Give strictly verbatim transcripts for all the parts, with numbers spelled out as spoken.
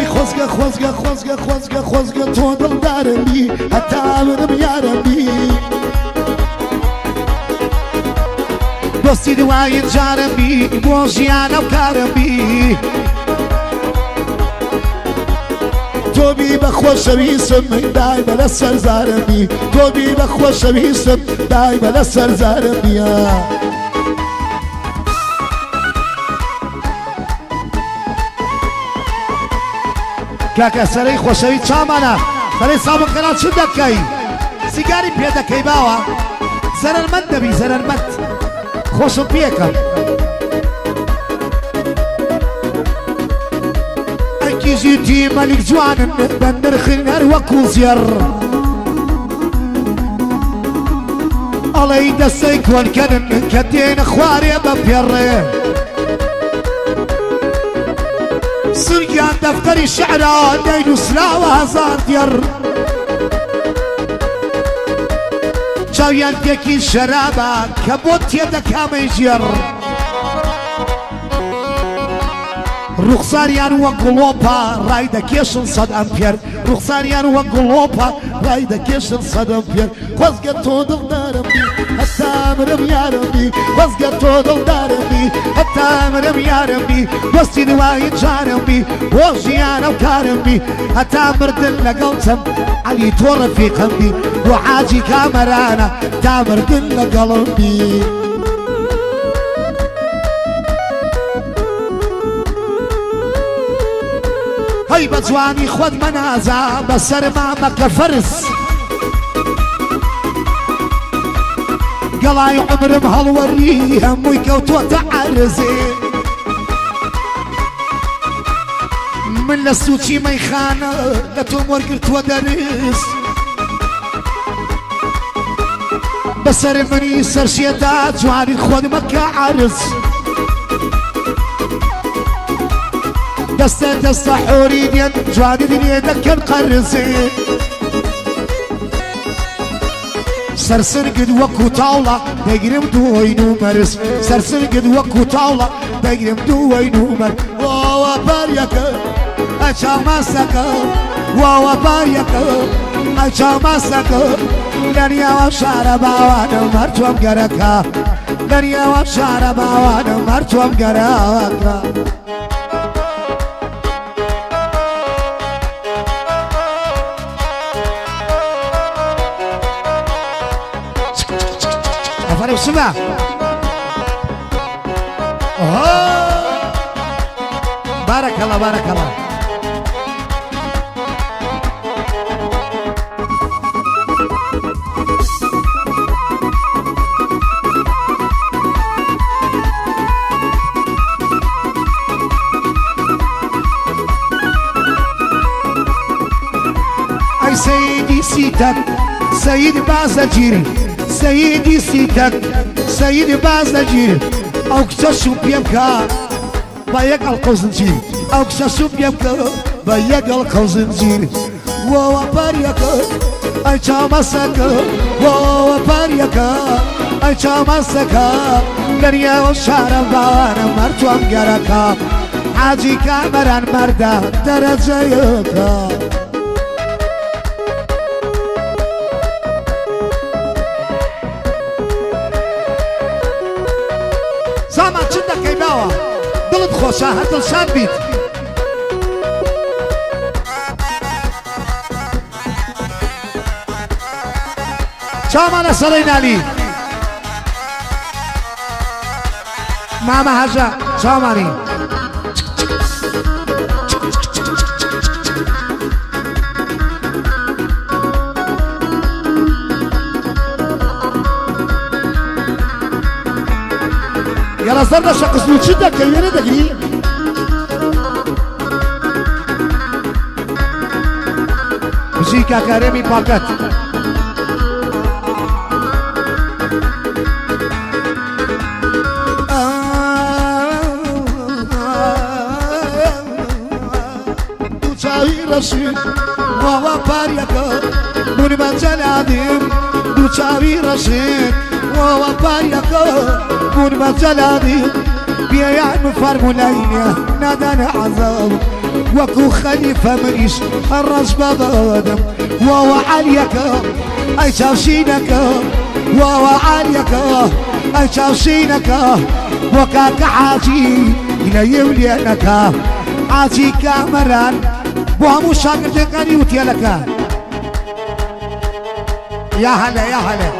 أي خوزقة خوزقة خوزقة خوزقة خوزقة تودل دارمي أتامرم يا ربي دوستي دواين جارمي بوجيانا وكارمي توبي بخوش بيسم دايما لسر زارمي توبي بخوش بيسم دايما لسر زارمي كاكا سري خوشوي چامانا سري صابون قنات شو دكاي سيجاري بيدكاي باوا زرر مد دبي زرر مد خوشو بيكم اكي جيتي ملك جوان بندر خنر وكو زير الله يدسيك والكنن كدين اخواري ببير سرقان دفتري شعرا دينو سلاوة هزار دير جاويان تيكي شرابا كبوت يدك هميجير رخصاريان وقلوبا رايدا كيشن صد امبير رخصاريان وقلوبا رايدا كيشن صد امبير خوزقة تودل دارمي حتى مرم يا ربي خوزقة تودل دارمي حتى مرم يا ربي وستي دواين جارمي وجيانا وكارمي حتى مردن لقلتم علي تور في قلبي وحاجي كامرانا تا مردن لقلبي هاي بجواني خود منازا بسر ما مكفرس قلاي عمرم هالوري هموي كوتو تعرزي من لسوتي ميخانة لتومور قلت ودرس بسر مني سرشيدات جواني خود مكة عرس دسته دسته حوريدين جواني دنيا دكن قرزي سرسر قد وكو طاولة دقرم دوينو مرس سرسر قد وكو طاولة دقرم دوينو مرس واوا باريكا اچا ماسكا واوا باريكا اچا ماسكا دنيا وشاربا وانا مرتوم گركا دنيا وشاربا وانا مرتوم گركا أفرق سمع بارك الله بارك الله أي سيدي سيدك سيد بازجيري سيدي سيدك سيدي بازجيري أو كسشو بيبكا بايق القوزنجيري أو كسشو بيبكا بايق القوزنجيري ووا باريكا أي شامسكا ووا باريكا أي شامسكا دنيا وشاربا وانا مرتوم گركا حاجي كامران مردا درجة يكا زمان چنده که باوا دلت خوشه هر شاد بید چامان سرین علی ماما حجا چامانی يلا صرنا شخص نشدة كبيرة دقيقة موسيقى كريمي باكت دوچاوي رشيد ووا باريكا بوني منزل عديم دوچاوي رشيد ووا باريكا بون مجلادي بيا يعني فرمولينيا نادانا عذاب وكو خليفة منيش الراس بضادم وهو عليك اي شاوشينك وهو عليك اي شاوشينك وكاك عاجي الى يولينك عاجي كامران بوامو شاكر تقاني وتيالك يا هلا يا هلا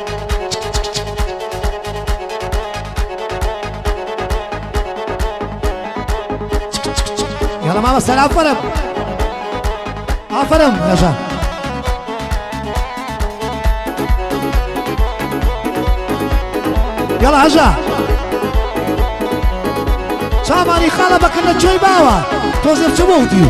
يلا ماما السلام فرم افرم يا شباب يلا هجا سامعني خالبك انك جاي باوا توزر شبوتي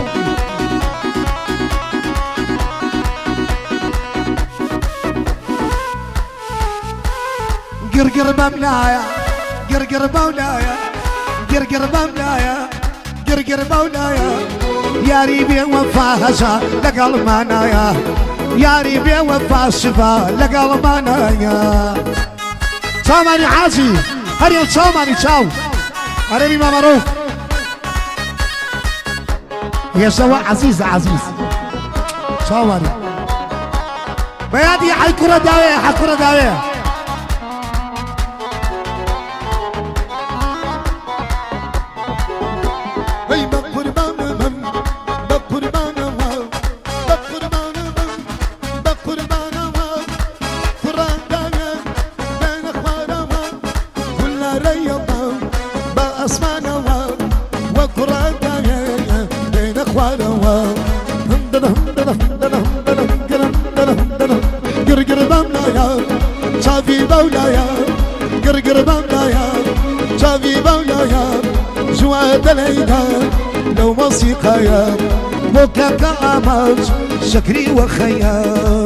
قرقر بملايا قرقر بولايا قرقر بملايا قرقر بولايا يا ريبي وفا هجا لقل مانايا يا ريبي وفا شفا لقل مانايا سامعني عازي هريم سامعني تشاو هريمي ما معروف يا سواء عزيز عزيز سامعني بيادي حي كرة داوية حي كرة داوية قرقر بملايا شافي بولايا قرقر بملايا شافي بولايا جواد العيدا لو موسيقايا بوكاك عماج شكري وخيار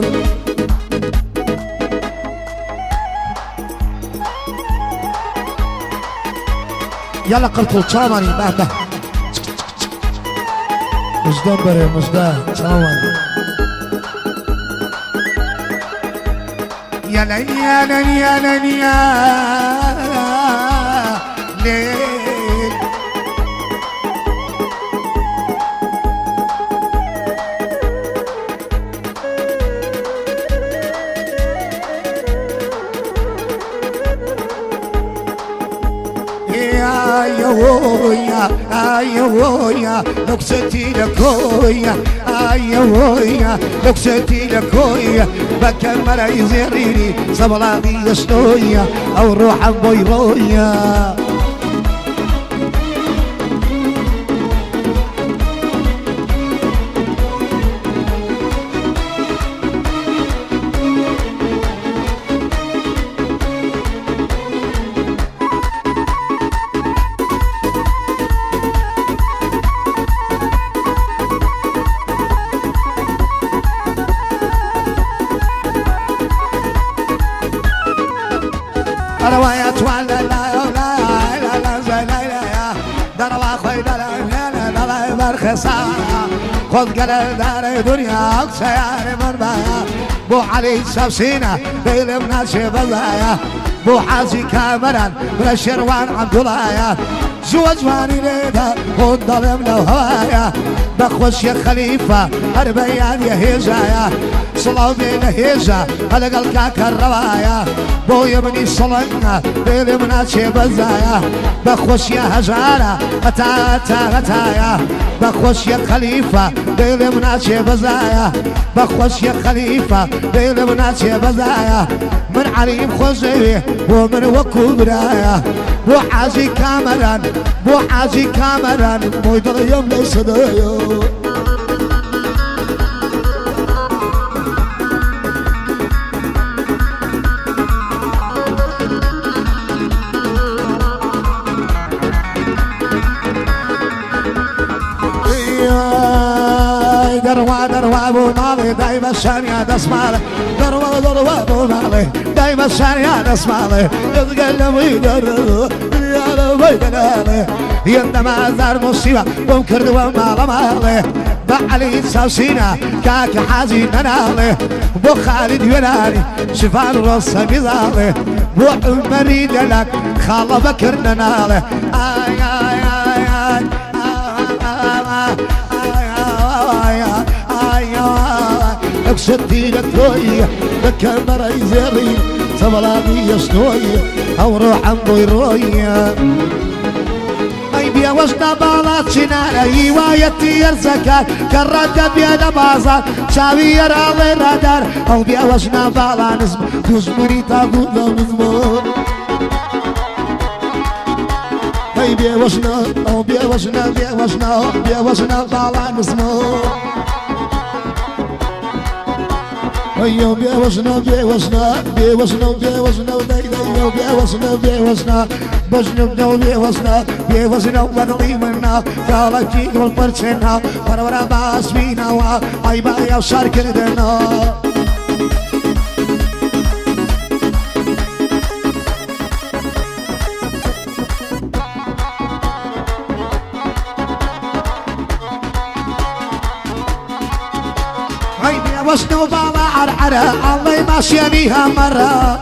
يلا قلت الشامري بعده مجدان بري مجدان شامري يا لين يا لين يا لين يا ليل يا يويا يويا نكستي لكويا يويا نكستي لكويا بكمل يزيريني صبلاغي يشتويا او روح بويرويا روايات ولا لا لا لا لا زي لا لا دروا خوي لا لا لا لا برخصا خذ قلب دار دنيا سياري من بايا بو علي سبسينا بيل مناشي بلايا بو حازي كامران بلا شروان عبد الله زوجواني ليدا خذ ظلم لو هوايا بخوش يا خليفة أربيان يا هيجايا صلاو بين هيجا هذا قال كاك الروايا بو يبني صلنا بيلي مناشي بزايا بخوش يا هجارة هتا هتا هتايا بخوش يا خليفة بيلي مناشي بزايا بخوش يا خليفة بيلي مناشي بزايا من عليم خوزي ومن وكو برايا بو حاجي كامران بو حاجي كامران بو يدر يوم ليس دايو دروا دروا ابو مالي دايما الشانية دسمالي دروا دروا ابو مالي دايما الشانية دسمالي يتقلب ويدروا يا ربي دلالي يندما زار مصيبة ومكرد ومال مالي بعلي سوسينا كاك حازي ننالي بو خالد ينالي شفان رصة بذالي بو عمري دلك خال بكر ننالي آي آي آي آي شتي لتوي بكاميرا يزري تبلاني يشتوي او روح عمو يروي اي بيا وجنا بالات شنال ايوايتي يرزكار كرد بيا بازار شاوي يرالي رادار او بيا وجنا بالا نزم دوزمري تاقود نزمور اي بيا وجنا او بيا وجنا بيا وجنا بيا وجنا بالا نزمور ايو بيا وزنا بيا وزنا بيا وزنا بيا وزنا وداي داي بيا وزنا بيا وزنا بزنا بيا وزنا بيا وزنا ودلي منا قال كي قول برشنا ورا ورا باس بينا وا اي بايا وشار كردنا وزنا وبالا عرعرة الله ماشيانيها مرة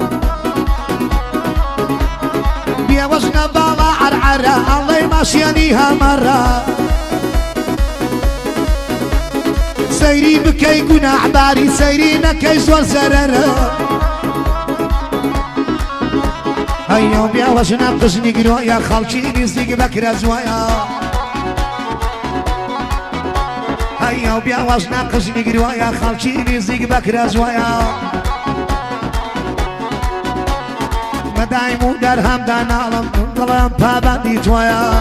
بيا وزنا بالا عرعرة الله ماشيانيها مرة سيري بكي قنا عباري سيري نكي زور زررة هيا بيا وزنا قزني قرويا خالشي نزيق بكرة زوايا هيا بيا وزنا قزني قرويا خالشي نزيق بكرة زوايا مدايمو درهم دانالم ظلم بابندي جوايا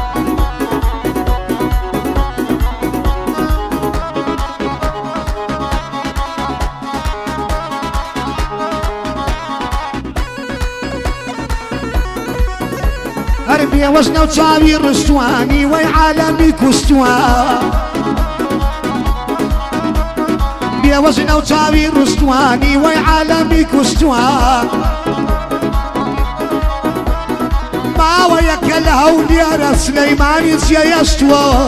هربيا وزنا وتصاوي رستواني وي عالمي كستوان بيا وزنا وتصاوي رستواني وي عالمي كستوان ما وياك الهول يا سليمان يا يستوى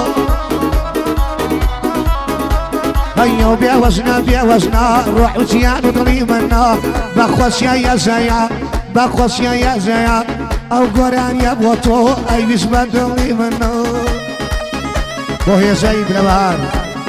هيا بيا وزنا بيا وزنا روح وزيان وضلي منا بخوص يا يا زيا بخوص يا يا زيا او قران يا بوتو اي بسبان ضلي منا وهي سيد لبهار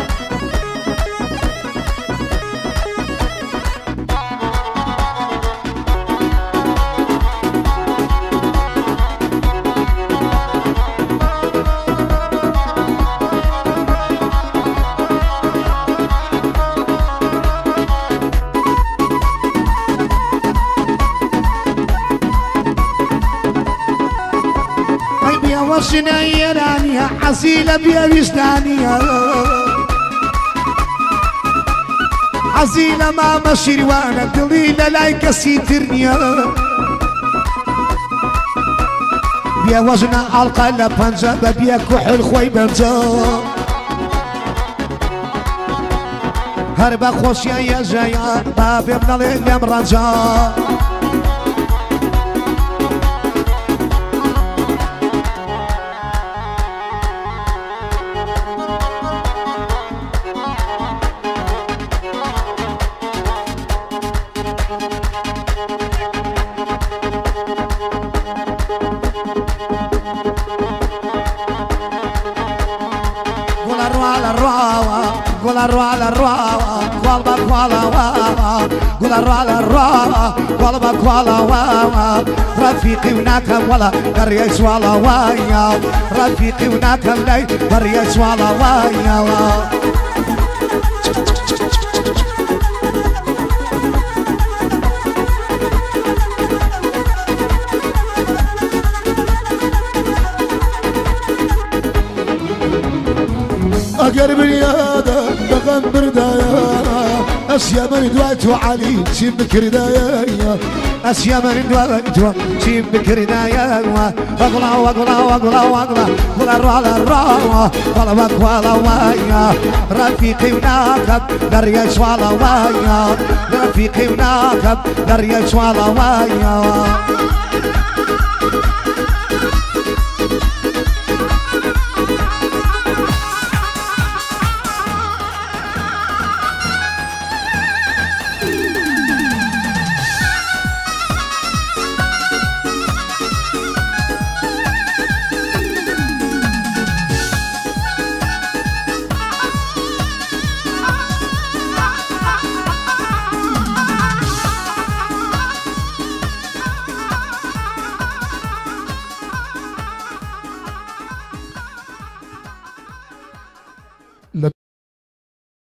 وصنا يرانيا حصيلة بيا وستانيا حصيلة ما مشير وانا دليلة لايك سيترنيا بيا وزنا القلب بنزا بيا كحل خوي بنزا هربا خوشيا يا زيا بابي من اليم رنزا قول الروالة الروالة قلبك والا والا قول الروالة الروالة قلبك والا والا رفيقي وناكم ولا دريس والا وايا رفيقي وناكم لي دريس والا وايا أقرب اليادة دغم بردايا أسيا من دواتو علي سيب بكردايا أسيا من دواتو سيب بكردايا أغلا وأغلا وأغلا وأغلا ولا رولا رولا ولا ولا وايا رفيقي وناكب دريش ولا وايا رفيقي وناكب دريش ولا وايا